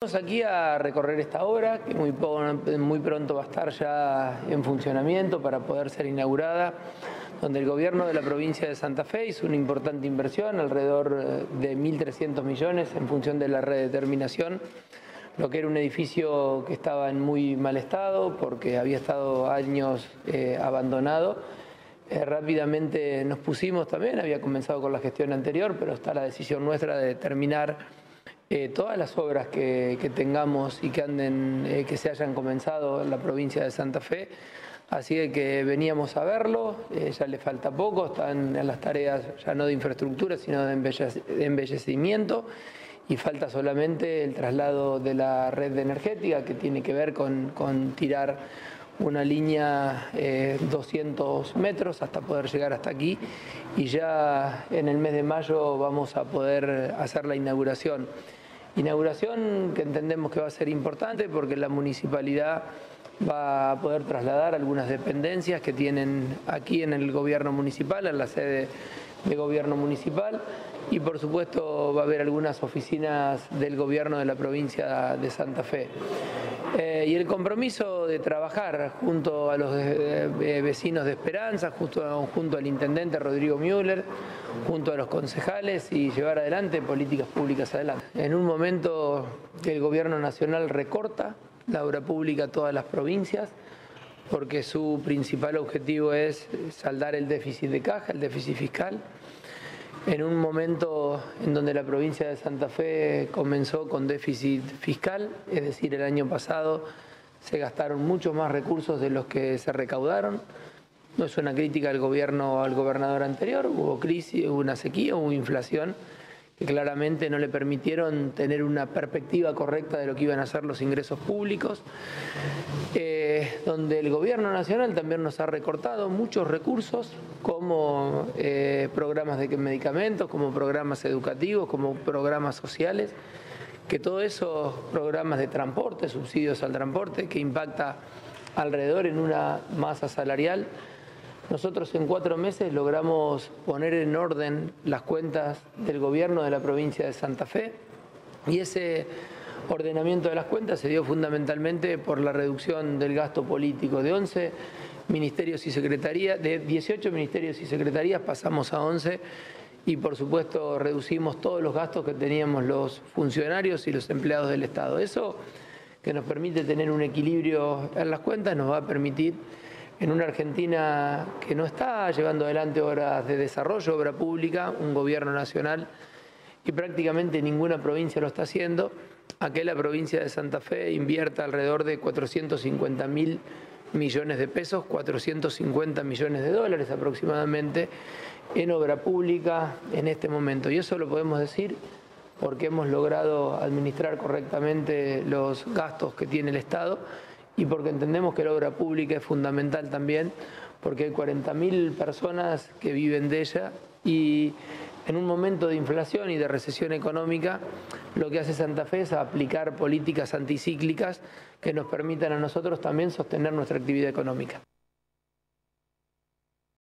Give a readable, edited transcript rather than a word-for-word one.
Vamos aquí a recorrer esta obra que muy pronto va a estar ya en funcionamiento para poder ser inaugurada, donde el gobierno de la provincia de Santa Fe hizo una importante inversión, alrededor de 1.300 millones en función de la redeterminación, lo que era un edificio que estaba en muy mal estado porque había estado años abandonado. Rápidamente nos pusimos también, había comenzado con la gestión anterior, pero está la decisión nuestra de terminar todas las obras que tengamos y que se hayan comenzado en la provincia de Santa Fe. Así que veníamos a verlo, ya le falta poco, están en las tareas ya no de infraestructura, sino de embellecimiento, y falta solamente el traslado de la red energética, que tiene que ver con tirar una línea 200 metros hasta poder llegar hasta aquí, y ya en el mes de mayo vamos a poder hacer la inauguración. Inauguración que entendemos que va a ser importante porque la municipalidad va a poder trasladar algunas dependencias que tienen aquí en el gobierno municipal, en la sede de gobierno municipal, y por supuesto va a haber algunas oficinas del gobierno de la provincia de Santa Fe. Y el compromiso de trabajar junto a los vecinos de Esperanza, junto al intendente Rodrigo Müller, junto a los concejales, y llevar adelante políticas públicas adelante. En un momento que el gobierno nacional recorta la obra pública a todas las provincias, porque su principal objetivo es saldar el déficit de caja, el déficit fiscal. En un momento en donde la provincia de Santa Fe comenzó con déficit fiscal, es decir, el año pasado se gastaron muchos más recursos de los que se recaudaron. No es una crítica al gobernador anterior, hubo crisis, hubo una sequía, hubo inflación, que claramente no le permitieron tener una perspectiva correcta de lo que iban a ser los ingresos públicos, donde el gobierno nacional también nos ha recortado muchos recursos, como programas de medicamentos, como programas educativos, como programas sociales, que todos esos programas de transporte, subsidios al transporte, que impacta alrededor en una masa salarial. Nosotros en 4 meses logramos poner en orden las cuentas del gobierno de la provincia de Santa Fe, y ese ordenamiento de las cuentas se dio fundamentalmente por la reducción del gasto político de 11 ministerios y secretarías, de 18 ministerios y secretarías pasamos a 11, y por supuesto reducimos todos los gastos que teníamos los funcionarios y los empleados del Estado. Eso, que nos permite tener un equilibrio en las cuentas, nos va a permitir, en una Argentina que no está llevando adelante obras de desarrollo, obra pública, un gobierno nacional, y prácticamente ninguna provincia lo está haciendo, a que la provincia de Santa Fe invierta alrededor de 450.000 millones de pesos, 450 millones de dólares aproximadamente, en obra pública en este momento. Y eso lo podemos decir porque hemos logrado administrar correctamente los gastos que tiene el Estado, y porque entendemos que la obra pública es fundamental también, porque hay 40.000 personas que viven de ella, y en un momento de inflación y de recesión económica, lo que hace Santa Fe es aplicar políticas anticíclicas que nos permitan a nosotros también sostener nuestra actividad económica.